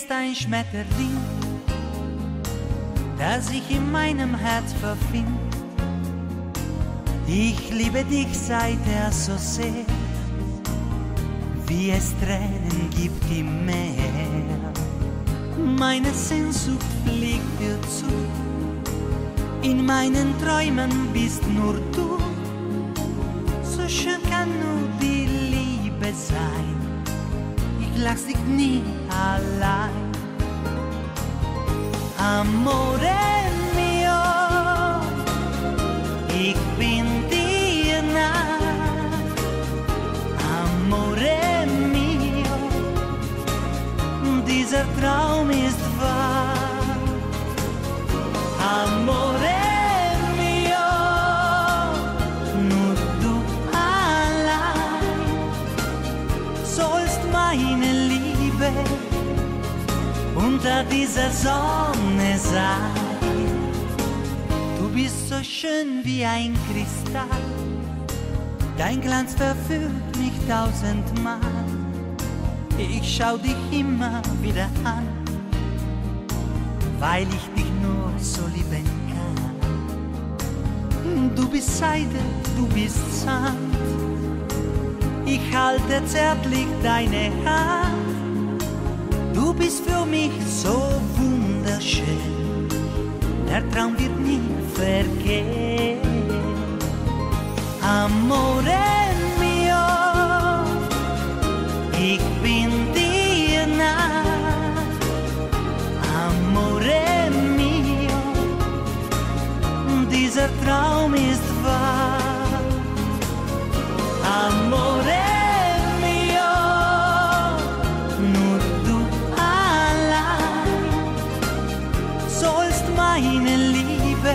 bist ein Schmetterling, das sich in meinem Herz verfindet. Ich liebe dich seither so sehr, wie es Tränen gibt im Meer. Meine Sehnsucht fliegt dir zu, in meinen Träumen bist nur du. So schön kann nur die Liebe sein, ich lass dich nie allein. Amore mio, ich bin dir nah. Amore mio, dieser Traum ist wahr. Amore mio, nur du allein sollst meine Liebe unter dieser Sonne sein. Du bist so schön wie ein Kristall, dein Glanz verführt mich tausendmal. Ich schau dich immer wieder an, weil ich dich nur so lieben kann. Du bist Seide, du bist Sand, ich halte zärtlich deine Hand. Du bist für mich so wunderschön, der Traum wird nie vergehen. Amore mio, ich bin dir nah. Amore mio, dieser Traum ist wahr. Amore mio, nur du allein sollst meine Liebe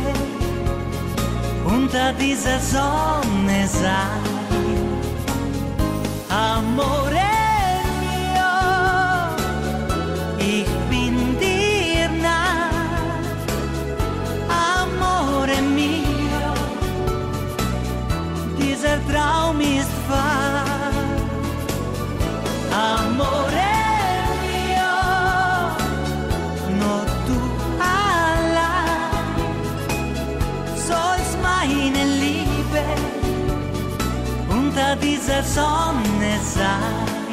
unter dieser Sonne sein. Amore mio, ich bin dir nah. Amore mio, dieser Traum ist wahr. Amore mio, nur du allein sollst meine Liebe unter dieser Sonne sein.